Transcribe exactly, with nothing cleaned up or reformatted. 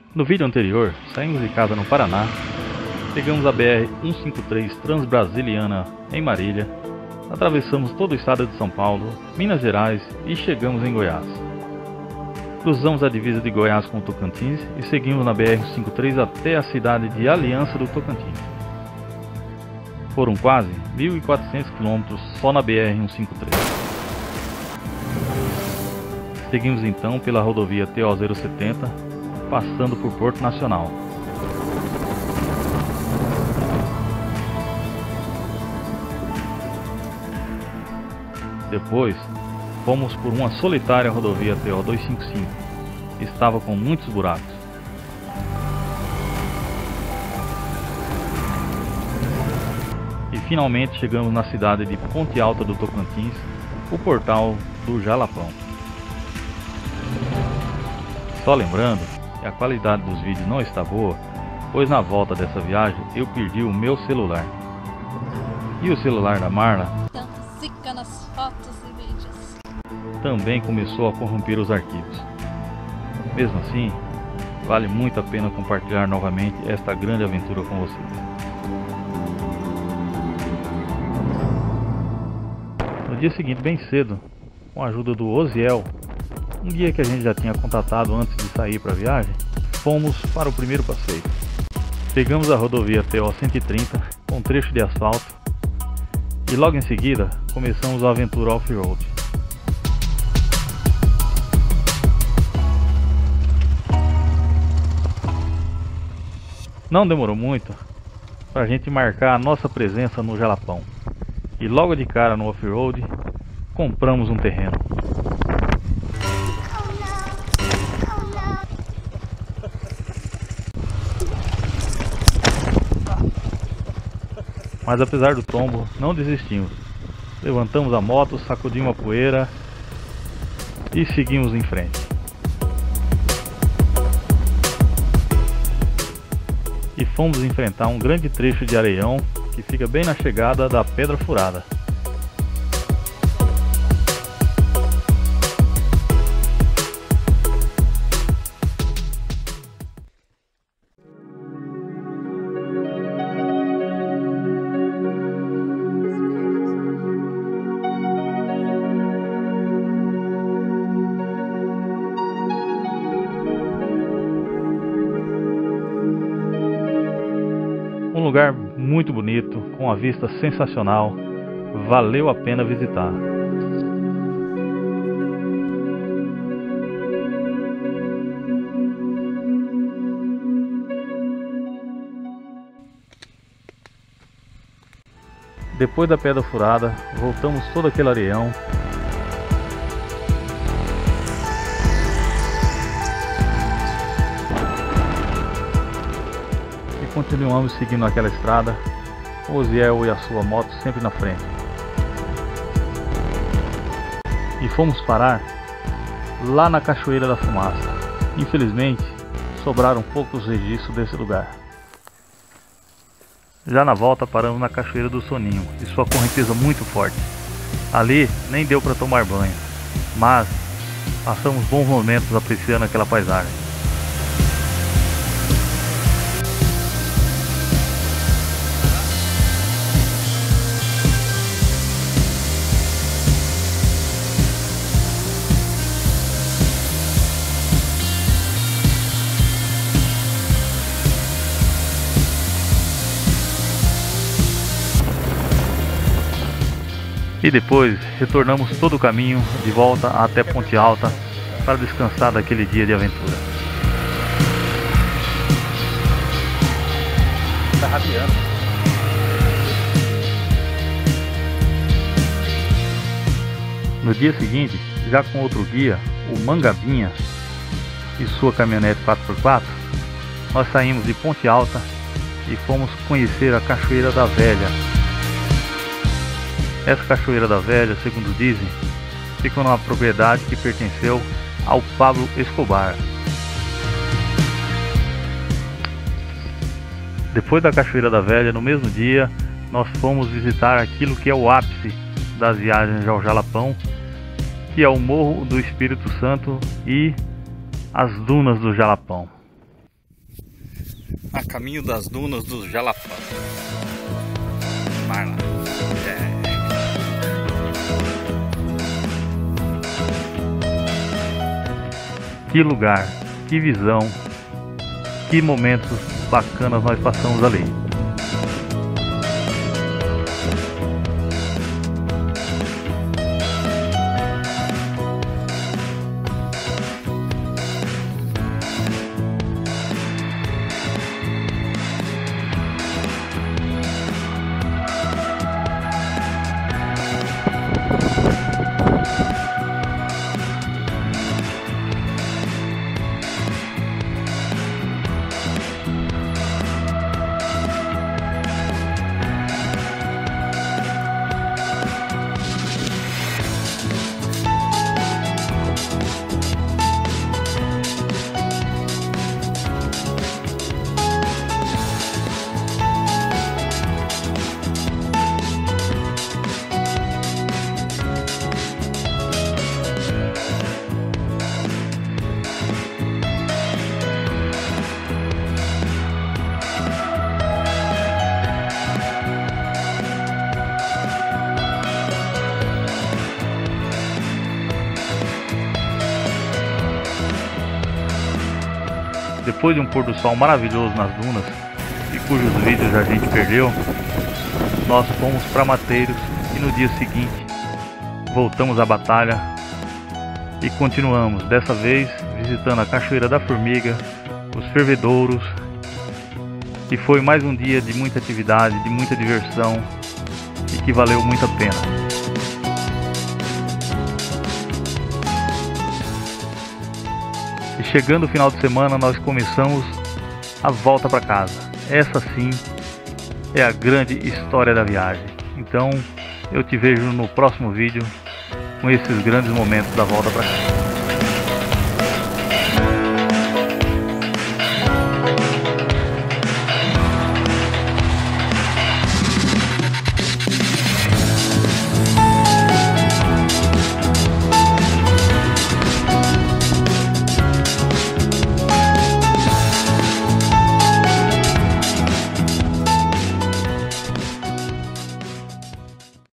No vídeo anterior, saímos de casa no Paraná, pegamos a B R cento e cinquenta e três Transbrasiliana em Marília, atravessamos todo o estado de São Paulo, Minas Gerais e chegamos em Goiás. Cruzamos a divisa de Goiás com o Tocantins e seguimos na B R cento e cinquenta e três até a cidade de Aliança do Tocantins. Foram quase mil e quatrocentos quilômetros só na B R cento e cinquenta e três. Seguimos então pela rodovia T O zero setenta, passando por Porto Nacional. Depois, fomos por uma solitária rodovia T O duzentos e cinquenta e cinco, que estava com muitos buracos. E finalmente chegamos na cidade de Ponte Alta do Tocantins, o portal do Jalapão. Só lembrando que a qualidade dos vídeos não está boa, pois na volta dessa viagem eu perdi o meu celular. E o celular da Marla tanto zica nas fotos e vídeos também começou a corromper os arquivos. Mesmo assim, vale muito a pena compartilhar novamente esta grande aventura com vocês. No dia seguinte, bem cedo, com a ajuda do Oziel, um guia que a gente já tinha contatado antes de sair para a viagem, fomos para o primeiro passeio. Pegamos a rodovia T O cento e trinta com um trecho de asfalto e logo em seguida começamos a aventura off-road. Não demorou muito para a gente marcar a nossa presença no Jalapão e logo de cara no off-road compramos um terreno. Mas apesar do tombo, não desistimos. Levantamos a moto, sacudimos a poeira e seguimos em frente. E fomos enfrentar um grande trecho de areião que fica bem na chegada da Pedra Furada. Um lugar muito bonito, com uma vista sensacional, valeu a pena visitar. Depois da Pedra Furada, voltamos todo aquele areião. Continuamos seguindo aquela estrada, o Oziel e a sua moto sempre na frente. E fomos parar lá na Cachoeira da Fumaça. Infelizmente, sobraram poucos registros desse lugar. Já na volta paramos na Cachoeira do Soninho e sua correnteza muito forte. Ali nem deu para tomar banho, mas passamos bons momentos apreciando aquela paisagem. E depois retornamos todo o caminho de volta até Ponte Alta para descansar daquele dia de aventura. Tá rabiando. No dia seguinte, já com outro guia, o Mangabinha e sua caminhonete quatro por quatro, nós saímos de Ponte Alta e fomos conhecer a Cachoeira da Velha. Essa Cachoeira da Velha, segundo dizem, fica numa propriedade que pertenceu ao Pablo Escobar. Depois da Cachoeira da Velha, no mesmo dia, nós fomos visitar aquilo que é o ápice das viagens ao Jalapão, que é o Morro do Espírito Santo e as dunas do Jalapão. a caminho das dunas dos Jalapão. Vai lá. É. Que lugar, que visão, que momentos bacanas nós passamos ali. Depois de um pôr do sol maravilhoso nas dunas, e cujos vídeos a gente perdeu, nós fomos para Mateiros e no dia seguinte voltamos à batalha e continuamos, dessa vez visitando a Cachoeira da Formiga, os fervedouros, e foi mais um dia de muita atividade, de muita diversão e que valeu muito a pena. E chegando o final de semana, nós começamos a volta para casa. Essa sim é a grande história da viagem. Então eu te vejo no próximo vídeo com esses grandes momentos da volta para casa.